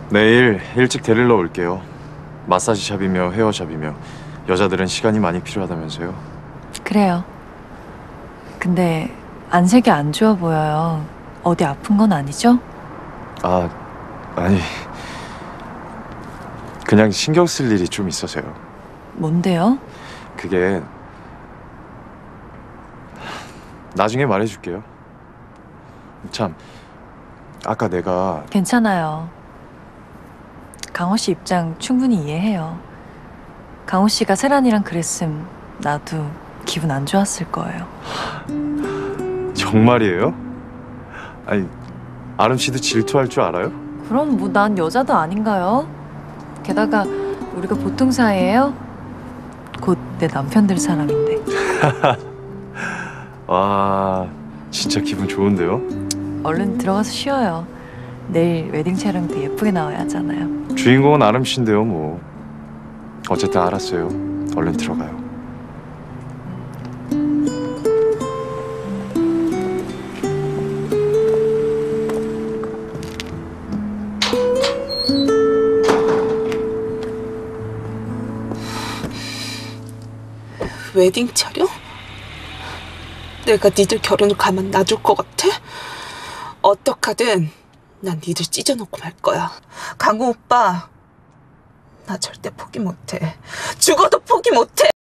내일 일찍 데리러 올게요. 마사지샵이며 헤어샵이며 여자들은 시간이 많이 필요하다면서요. 그래요. 근데 안색이 안 좋아 보여요. 어디 아픈 건 아니죠? 아, 아니, 그냥 신경 쓸 일이 좀 있어서요. 뭔데요? 그게 나중에 말해줄게요. 참, 아까 내가 괜찮아요. 강호 씨 입장 충분히 이해해요. 강호 씨가 세란이랑 그랬음 나도 기분 안 좋았을 거예요. 정말이에요? 아니, 아름 씨도 질투할 줄 알아요? 그럼 뭐 난 여자도 아닌가요? 게다가 우리가 보통 사이예요? 곧 내 남편 될 사람인데. 와, 진짜 기분 좋은데요? 얼른 들어가서 쉬어요. 내일 웨딩 촬영 때 예쁘게 나와야 하잖아요. 주인공은 아름 씨인데요, 뭐. 어쨌든 알았어요. 얼른 들어가요. 웨딩 촬영? 내가 니들 결혼을 가만 놔줄 것 같아? 어떡하든 난 니들 찢어놓고 말 거야. 강우 오빠, 나 절대 포기 못해. 죽어도 포기 못해.